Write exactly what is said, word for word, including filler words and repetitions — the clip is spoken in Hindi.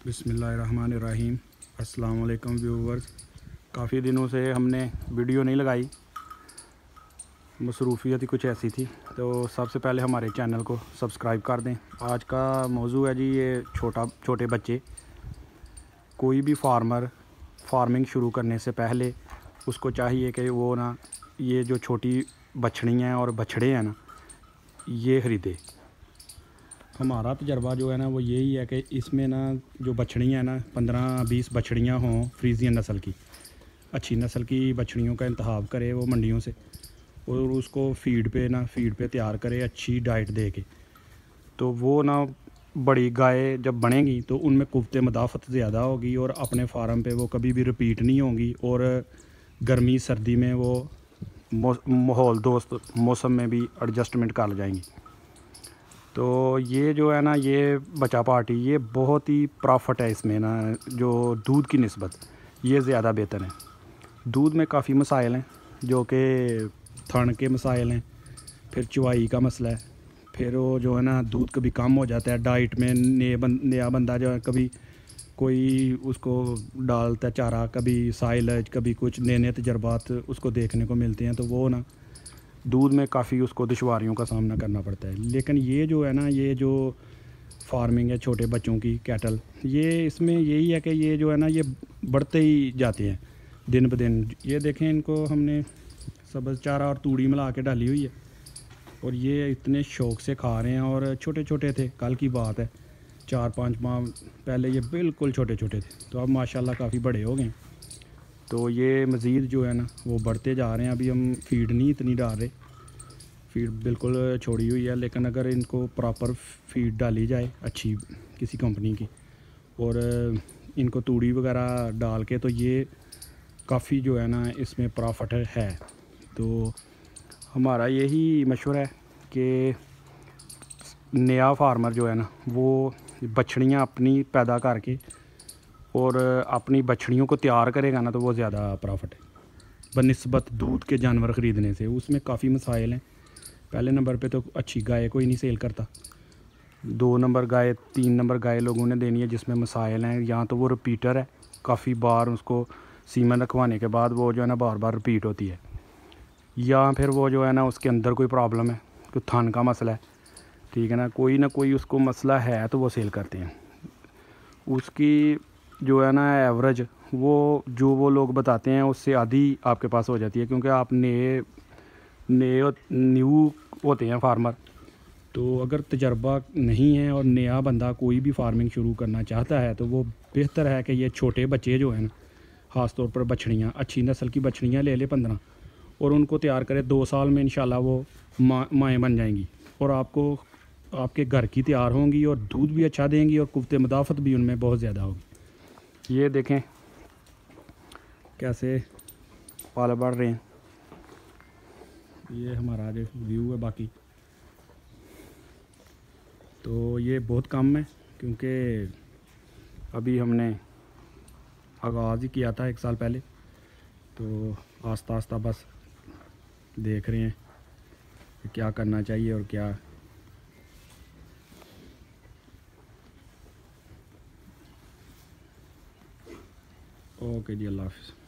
बिस्मिल्लाहिर्रहमानिर्रहीम। अस्सलाम वालेकुम व्यूवर्स। काफ़ी दिनों से हमने वीडियो नहीं लगाई, मसरूफियत ही कुछ ऐसी थी। तो सबसे पहले हमारे चैनल को सब्सक्राइब कर दें। आज का मौजू है जी ये छोटा छोटे बच्चे। कोई भी फार्मर फार्मिंग शुरू करने से पहले उसको चाहिए कि वो ना ये जो छोटी बछड़ियाँ और बछड़े हैं ना ये ख़रीदे। हमारा तजर्बा जो है ना वो यही है कि इसमें ना जो बछड़ियाँ हैं ना पंद्रह बीस बछड़ियाँ हों फ्रीजियन नस्ल की, अच्छी नस्ल की बछड़ियों का इंतखाब करे वो मंडियों से, और उसको फ़ीड पे ना फ़ीड पे तैयार करे अच्छी डाइट दे के। तो वो ना बड़ी गाय जब बनेंगी तो उनमें कुव्वत मदाफ़त ज़्यादा होगी और अपने फार्म पे वो कभी भी रिपीट नहीं होंगी, और गर्मी सर्दी में वो माहौल दोस्त मौसम में भी एडजस्टमेंट कर जाएंगी। तो ये जो है ना ये बचा पार्टी ये बहुत ही प्रॉफिट है इसमें ना, जो दूध की निस्बत ये ज़्यादा बेहतर है। दूध में काफ़ी मसाइल हैं, जो कि थन के मसाइल हैं, फिर चुवाई का मसला है, फिर वो जो है ना दूध कभी कम हो जाता है डाइट में। नए बन, नया बंदा जो है कभी कोई उसको डालता है चारा, कभी साइलेज, कभी कुछ नए नए तजर्बात उसको देखने को मिलते हैं, तो वो ना दूध में काफ़ी उसको दुश्वारियों का सामना करना पड़ता है। लेकिन ये जो है ना ये जो फार्मिंग है छोटे बच्चों की कैटल, ये इसमें यही है कि ये जो है ना ये बढ़ते ही जाते हैं दिन ब दिन। ये देखें इनको हमने सब्ज़ चारा और तूड़ी मिला के डाली हुई है और ये इतने शौक़ से खा रहे हैं। और छोटे छोटे थे, कल की बात है, चार पाँच माह पहले ये बिल्कुल छोटे छोटे थे, तो अब माशाल्लाह काफ़ी बड़े हो गए। तो ये मज़ीद जो है ना वो बढ़ते जा रहे हैं। अभी हम फीड नहीं इतनी डाल रहे, फीड बिल्कुल छोड़ी हुई है, लेकिन अगर इनको प्रॉपर फीड डाली जाए अच्छी किसी कंपनी की और इनको तूड़ी वगैरह डाल के, तो ये काफ़ी जो है ना इसमें प्रॉफिट है। तो हमारा यही मशवरा है कि नया फार्मर जो है ना वो बछड़ियाँ अपनी पैदा करके और अपनी बछड़ियों को तैयार करेगा ना, तो वो ज़्यादा प्रॉफिट है बनिस्बत दूध के जानवर ख़रीदने से। उसमें काफ़ी मसाइल हैं। पहले नंबर पे तो अच्छी गाय कोई नहीं सेल करता, दो नंबर गाय तीन नंबर गाय लोगों ने देनी है जिसमें मसाइल हैं। या तो वो रिपीटर है, काफ़ी बार उसको सीमन रखवाने के बाद वो जो है ना बार बार रिपीट होती है, या फिर वो जो है ना उसके अंदर कोई प्रॉब्लम है, कोई थन का मसला है, ठीक है ना, कोई ना कोई उसको मसला है तो वो सेल करते हैं। उसकी जो है ना एवरेज वो जो वो लोग बताते हैं उससे आधी आपके पास हो जाती है, क्योंकि आप नए नए न्यू होते हैं फार्मर। तो अगर तजर्बा नहीं है और नया बंदा कोई भी फार्मिंग शुरू करना चाहता है तो वो बेहतर है कि ये छोटे बच्चे जो हैं ना, ख़ास तौर पर बछड़ियाँ, अच्छी नस्ल की बछड़ियाँ ले ले पंद्रह, और उनको तैयार करे। दो साल में इंशाल्लाह वो माँ माएँ बन जाएंगी और आपको आपके घर की तैयार होंगी और दूध भी अच्छा देंगी और कुव्वत मदाफ़त भी उनमें बहुत ज़्यादा होगी। ये देखें कैसे पाल बढ़ रहे हैं। ये हमारा जो व्यू है बाकी तो ये बहुत कम है, क्योंकि अभी हमने आगाज़ ही किया था एक साल पहले। तो आस्ता आस्ता बस देख रहे हैं कि क्या करना चाहिए और क्या। ओके जी, अल्लाह हाफ़िज़।